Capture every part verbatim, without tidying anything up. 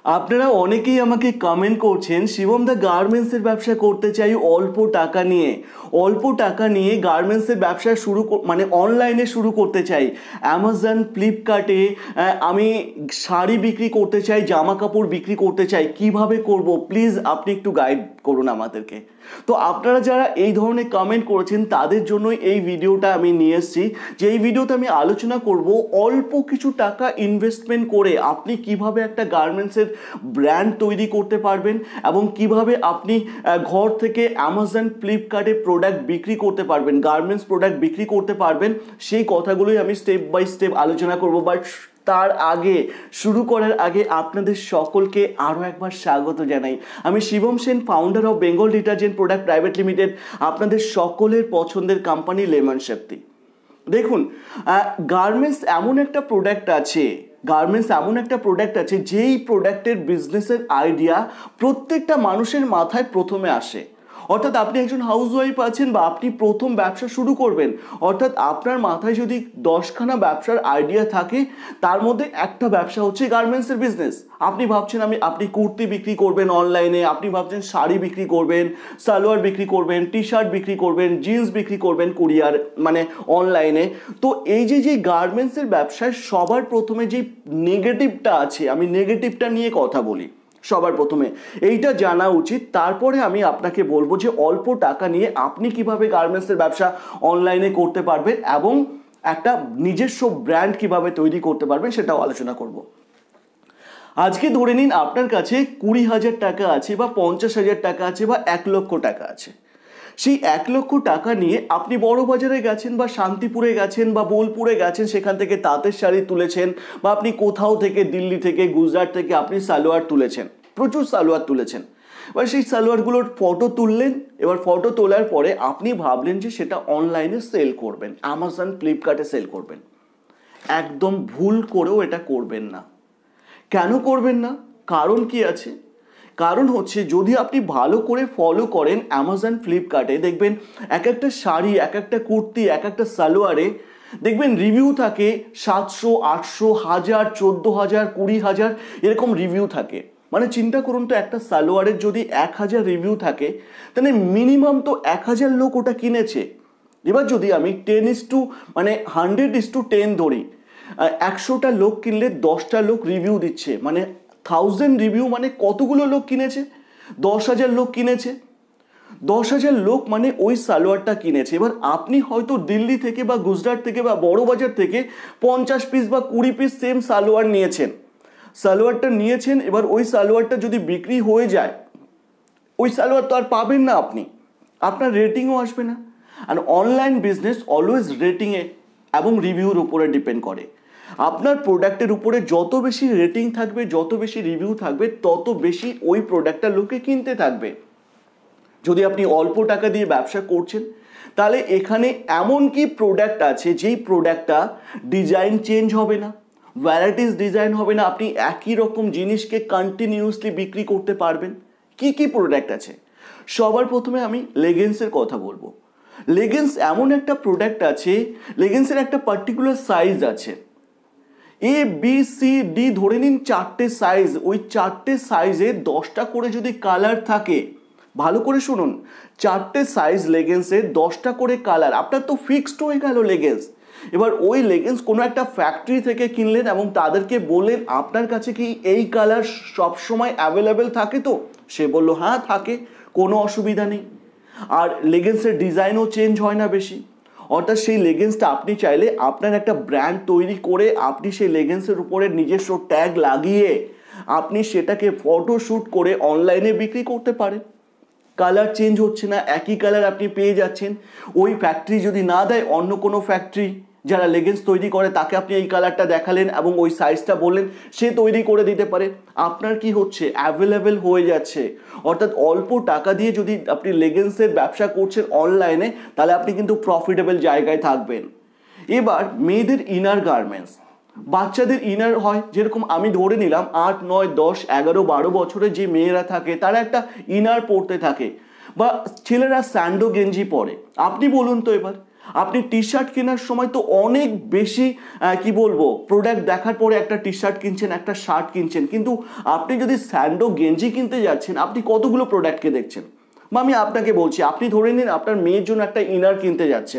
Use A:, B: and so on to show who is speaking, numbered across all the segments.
A: আপনারা অনেকেই আমাকে কমেন্ট করছেন, শিবম দা গার্মেন্টসের ব্যবসা করতে চাই অল্প টাকা নিয়ে, অল্প টাকা নিয়ে গার্মেন্টসের ব্যবসা শুরু মানে অনলাইনে শুরু করতে চাই, অ্যামাজন ফ্লিপকার্টে আমি শাড়ি বিক্রি করতে চাই, জামা কাপড় বিক্রি করতে চাই, কিভাবে করব প্লিজ আপনি একটু গাইড করুন আমাদেরকে। তো আপনারা যারা এই ধরনের কমেন্ট করেছেন তাদের জন্যই এই ভিডিওটা আমি নিয়ে এসেছি, যে এই ভিডিওতে আমি আলোচনা করব অল্প কিছু টাকা ইনভেস্টমেন্ট করে আপনি কিভাবে একটা গার্মেন্টসের ব্র্যান্ড তৈরি করতে পারবেন এবং কিভাবে আপনি ঘর থেকে অ্যামাজন ফ্লিপকার্টে প্রোডাক্ট বিক্রি করতে পারবেন, গার্মেন্টস প্রোডাক্ট বিক্রি করতে পারবেন, সেই কথাগুলোই আমি স্টেপ বাই স্টেপ আলোচনা করব। বাট তার আগে, শুরু করার আগে আপনাদের সকলকে আরও একবার স্বাগত জানাই। আমি Shivam Sen, founder of Bengal detergent product private limited, আপনাদের সকলের পছন্দের কোম্পানি লেমন শক্তি। দেখুন, গার্মেন্টস এমন একটা প্রোডাক্ট আছে গার্মেন্টস এমন একটা প্রোডাক্ট আছে যেই প্রোডাক্টের বিজনেসের আইডিয়া প্রত্যেকটা মানুষের মাথায় প্রথমে আসে। অর্থাৎ আপনি একজন হাউসওয়াইফ আছেন বা আপনি প্রথম ব্যবসা শুরু করবেন, অর্থাৎ আপনার মাথায় যদি দশখানা ব্যবসার আইডিয়া থাকে তার মধ্যে একটা ব্যবসা হচ্ছে গার্মেন্টসের বিজনেস। আপনি ভাবছেন আমি আপনি কুর্তি বিক্রি করবেন অনলাইনে, আপনি ভাবছেন শাড়ি বিক্রি করবেন, সালোয়ার বিক্রি করবেন, টি শার্ট বিক্রি করবেন, জিন্স বিক্রি করবেন কুরিয়ার মানে অনলাইনে। তো এই যে যে গার্মেন্টসের ব্যবসায় সবার প্রথমে যে নেগেটিভটা আছে, আমি নেগেটিভটা নিয়ে কথা বলি। সবার প্রথমে এইটা জানা উচিত, তারপরে আমি আপনাকে বলবো যে অল্প টাকা নিয়ে আপনি কিভাবে গার্মেন্টসের ব্যবসা অনলাইনে করতে পারবেন এবং একটা নিজস্ব ব্র্যান্ড কিভাবে তৈরি করতে পারবেন সেটাও আলোচনা করব। আজকে ধরে নিন আপনার কাছে কুড়ি হাজার টাকা আছে বা পঞ্চাশ হাজার টাকা আছে বা এক লক্ষ টাকা আছে। সেই এক লক্ষ টাকা নিয়ে আপনি বড় বাজারে গেছেন বা শান্তিপুরে গেছেন বা বোলপুরে গেছেন, সেখান থেকে তাঁতের শাড়ি তুলেছেন, বা আপনি কোথাও থেকে দিল্লি থেকে গুজরাট থেকে আপনি সালোয়ার তুলেছেন, প্রচুর সালোয়ার তুলেছেন। এবার সেই সালোয়ারগুলোর ফটো তুললেন। এবার ফটো তোলার পরে আপনি ভাবলেন যে সেটা অনলাইনে সেল করবেন, অ্যামাজন ফ্লিপকার্টে সেল করবেন। একদম ভুল করেও এটা করবেন না। কেন করবেন না? কারণ কি আছে? কারণ হচ্ছে, যদি আপনি ভালো করে ফলো করেন অ্যামাজন ফ্লিপকার্টে, দেখবেন এক একটা শাড়ি, এক একটা কুর্তি, এক একটা সালোয়ারে দেখবেন রিভিউ থাকে সাতশো, আটশো, হাজার, চোদ্দো হাজার, কুড়ি হাজার এরকম রিভিউ থাকে। মানে চিন্তা করুন তো, একটা সালোয়ারের যদি এক হাজার রিভিউ থাকে তাহলে মিনিমাম তো এক হাজার লোক ওটা কিনেছে। এবার যদি আমি টেন ইস টু মানে হান্ড্রেড ইস টু টেন ধরি, একশোটা লোক কিনলে দশটা লোক রিভিউ দিচ্ছে, মানে থাউজেন্ড রিভিউ মানে কতগুলো লোক কিনেছে? দশ হাজার লোক কিনেছে। দশ হাজার লোক মানে ওই সালোয়ারটা কিনেছে। এবার আপনি হয়তো দিল্লি থেকে বা গুজরাট থেকে বা বড় বাজার থেকে পঞ্চাশ পিস বা কুড়ি পিস সেম সালোয়ার নিয়েছেন, সালোয়ারটা নিয়েছেন। এবার ওই সালোয়ারটা যদি বিক্রি হয়ে যায়, ওই সালোয়ার তো আর পাবেন না আপনি, আপনার রেটিংও আসবে না। আর অনলাইন বিজনেস অলওয়েজ রেটিংয়ে এবং রিভিউর উপরে ডিপেন্ড করে। আপনার প্রোডাক্টের উপরে যত বেশি রেটিং থাকবে, যত বেশি রিভিউ থাকবে, তত বেশি ওই প্রোডাক্টটা লোকে কিনতে থাকবে। যদি আপনি অল্প টাকা দিয়ে ব্যবসা করছেন, তাহলে এখানে এমন কি প্রোডাক্ট আছে যেই প্রোডাক্টটা ডিজাইন চেঞ্জ হবে না, ভ্যারাইটিস ডিজাইন হবে না, আপনি একই রকম জিনিসকে কন্টিনিউয়াসলি বিক্রি করতে পারবেন। কি কি প্রোডাক্ট আছে? সবার প্রথমে আমি লেগিংসের কথা বলবো। লেগিংস এমন একটা প্রোডাক্ট আছে, লেগিংসের একটা পার্টিকুলার সাইজ আছে, এ বি সি ডি ধরে নিন চারটে সাইজ। ওই চারটে সাইজে দশটা করে যদি কালার থাকে, ভালো করে শুনুন, চারটে সাইজ লেগিংসে দশটা করে কালার, আপনার তো ফিক্সড হয়ে গেল লেগিংস। এবার ওই লেগিংস কোনো একটা ফ্যাক্টরি থেকে কিনলেন এবং তাদেরকে বললেন আপনার কাছে কি এই কালার সবসময় অ্যাভেলেবেল থাকে? তো সে বলল হ্যাঁ থাকে, কোনো অসুবিধা নেই। আর লেগিংসের ডিজাইনও চেঞ্জ হয় না বেশি। অর্থাৎ সেই লেগিংসটা আপনি চাইলে আপনার একটা ব্র্যান্ড তৈরি করে আপনি সেই লেগিংসের উপরে নিজস্ব ট্যাগ লাগিয়ে আপনি সেটাকে ফটোশ্যুট করে অনলাইনে বিক্রি করতে পারেন। কালার চেঞ্জ হচ্ছে না, একই কালার আপনি পেয়ে যাচ্ছেন। ওই ফ্যাক্টরি যদি না দেয়, অন্য কোনো ফ্যাক্টরি যারা লেগিংস তৈরি করে তাকে আপনি এই কালারটা দেখালেন এবং ওই সাইজটা বললেন, সে তৈরি করে দিতে পারে। আপনার কি হচ্ছে, অ্যাভেলেবেল হয়ে যাচ্ছে। অর্থাৎ অল্প টাকা দিয়ে যদি আপনি লেগিংসের ব্যবসা করছেন অনলাইনে, তাহলে আপনি কিন্তু প্রফিটেবল জায়গায় থাকবেন। এবার মেয়েদের ইনার গার্মেন্টস, বাচ্চাদের ইনার হয়, যেরকম আমি ধরে নিলাম আট, নয়, দশ, এগারো, বারো বছরে যে মেয়েরা থাকে তারা একটা ইনার পরতে থাকে, বা ছেলেরা স্যান্ডো গেঞ্জি পরে। আপনি বলুন তো এবার, আপনি টি শার্ট কেনার সময় তো অনেক বেশি কি বলবো প্রোডাক্ট দেখার পরে একটা টি শার্ট কিনছেন, একটা শার্ট কিনছেন, কিন্তু আপনি যদি স্যান্ডো গেঞ্জি কিনতে যাচ্ছেন আপনি কতগুলো প্রোডাক্টকে দেখছেন। বা আমি আপনাকে বলছি, আপনি ধরে নিন আপনার মেয়ের জন্য একটা ইনার কিনতে যাচ্ছেন,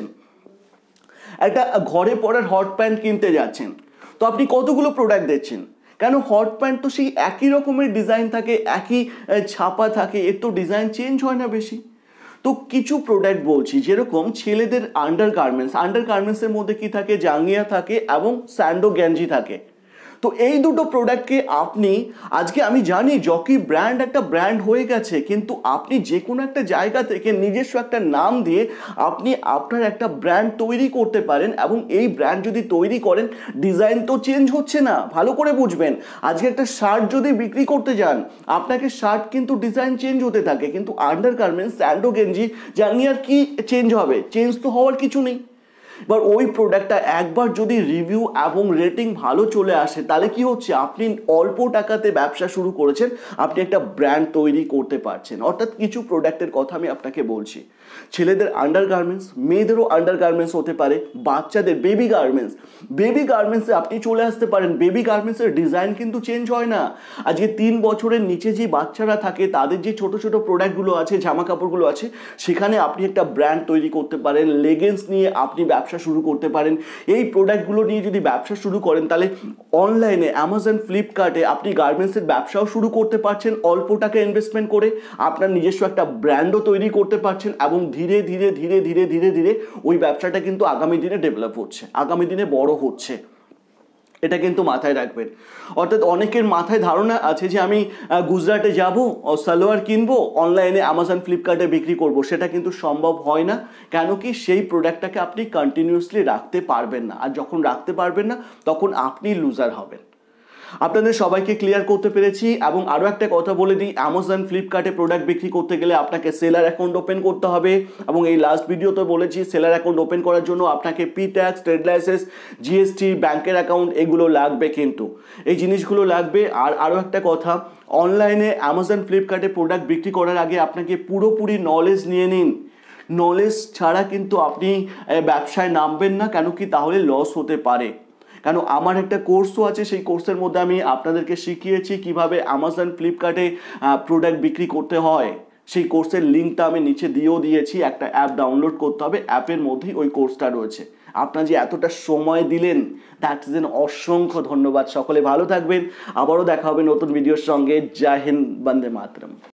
A: একটা ঘরে পরার হট প্যান্ট কিনতে যাচ্ছেন, তো আপনি কতগুলো প্রোডাক্ট দেখছেন। কেন, হট প্যান্ট তো সেই একই রকমের ডিজাইন থাকে, একই ছাপা থাকে, এর তো ডিজাইন চেঞ্জ হয় না বেশি। তো কিছু প্রোডাক্ট বলছি, যেরকম ছেলেদের আন্ডার গার্মেন্টস, আন্ডার গার্মেন্টসের মধ্যে কি থাকে, জাঙ্গিয়া থাকে এবং স্যান্ডো গেঞ্জি থাকে। তো এই দুটো প্রোডাক্টকে আপনি আজকে, আমি জানি জকি ব্র্যান্ড একটা ব্র্যান্ড হয়ে গেছে, কিন্তু আপনি যে কোনো একটা জায়গা থেকে নিজস্ব একটা নাম দিয়ে আপনি আপনার একটা ব্র্যান্ড তৈরি করতে পারেন। এবং এই ব্র্যান্ড যদি তৈরি করেন, ডিজাইন তো চেঞ্জ হচ্ছে না, ভালো করে বুঝবেন। আজকে একটা শার্ট যদি বিক্রি করতে যান, আপনাকে শার্ট কিন্তু ডিজাইন চেঞ্জ হতে থাকে, কিন্তু আন্ডার গার্মেন্টস, স্যান্ডো গেঞ্জি, জানি আর কি চেঞ্জ হবে, চেঞ্জ তো হওয়ার কিছু নেই। এবার ওই প্রোডাক্টটা একবার যদি রিভিউ এবং রেটিং ভালো চলে আসে, তাহলে কি হচ্ছে, আপনি অল্প টাকাতে ব্যবসা শুরু করেছেন, আপনি একটা ব্র্যান্ড তৈরি করতে পারছেন। অর্থাৎ কিছু প্রোডাক্টের কথা আমি আপনাকে বলছি, ছেলেদের আন্ডার গার্মেন্টস, মেয়েদেরও আন্ডার গার্মেন্টস হতে পারে, বাচ্চাদের বেবি গার্মেন্টস, বেবি গার্মেন্টসে আপনি চলে আসতে পারেন। বেবি গার্মেন্টসের ডিজাইন কিন্তু চেঞ্জ হয় না। আজকে তিন বছরের নিচে যে বাচ্চারা থাকে, তাদের যে ছোট ছোট প্রোডাক্টগুলো আছে, জামা কাপড়গুলো আছে, সেখানে আপনি একটা ব্র্যান্ড তৈরি করতে পারেন। লেগিংস নিয়ে আপনি ব্যবসা শুরু করতে পারেন। এই প্রোডাক্টগুলো নিয়ে যদি ব্যবসা শুরু করেন, তাহলে অনলাইনে অ্যামাজন, ফ্লিপকার্টে আপনি গার্মেন্টসের ব্যবসাও শুরু করতে পারছেন অল্প টাকা ইনভেস্টমেন্ট করে। আপনার নিজস্ব একটা ব্র্যান্ডও তৈরি করতে পারছেন এবং ধীরে ধীরে ধীরে ধীরে ধীরে ধীরে ওই ব্যবসাটা কিন্তু আগামী দিনে ডেভেলপ হচ্ছে, আগামী দিনে বড় হচ্ছে। এটা কিন্তু মাথায় রাখবেন। অর্থাৎ অনেকের মাথায় ধারণা আছে যে আমি গুজরাটে যাব, সালোয়ার কিনবো, অনলাইনে অ্যামাজন, ফ্লিপকার্টে বিক্রি করব, সেটা কিন্তু সম্ভব হয় না। কেন কি, সেই প্রোডাক্টটাকে আপনি কন্টিনিউয়াসলি রাখতে পারবেন না, আর যখন রাখতে পারবেন না তখন আপনি লুজার হবেন। আপনাদের সবাইকে ক্লিয়ার করতে পেরেছি। এবং আরও একটা কথা বলে দিই, অ্যামাজন, ফ্লিপকার্টে প্রোডাক্ট বিক্রি করতে গেলে আপনাকে সেলার অ্যাকাউন্ট ওপেন করতে হবে। এবং এই লাস্ট ভিডিওতে বলেছি, সেলার অ্যাকাউন্ট ওপেন করার জন্য আপনাকে P tax, trade licence, GST, ব্যাংকের অ্যাকাউন্ট, এগুলো লাগবে, কিন্তু এই জিনিসগুলো লাগবে। আর আরও একটা কথা, অনলাইনে অ্যামাজন, ফ্লিপকার্টে প্রোডাক্ট বিক্রি করার আগে আপনাকে পুরোপুরি নলেজ নিয়ে নিন। নলেজ ছাড়া কিন্তু আপনি ব্যবসায় নামবেন না, কেন কি, তাহলে লস হতে পারে। কেন, আমার একটা কোর্সও আছে, সেই কোর্সের মধ্যে আমি আপনাদেরকে শিখিয়েছি কিভাবে অ্যামাজন, ফ্লিপকার্টে প্রোডাক্ট বিক্রি করতে হয়। সেই কোর্সের লিঙ্কটা আমি নিচে দিয়েও দিয়েছি। একটা অ্যাপ ডাউনলোড করতে হবে, অ্যাপের মধ্যেই ওই কোর্সটা রয়েছে। আপনারা যে এতটা সময় দিলেন, দ্যাট ইজ এন অসংখ্য ধন্যবাদ। সকলে ভালো থাকবেন, আবারও দেখা হবে নতুন ভিডিওর সঙ্গে। জয় হিন্দ, বন্দে মাতরম।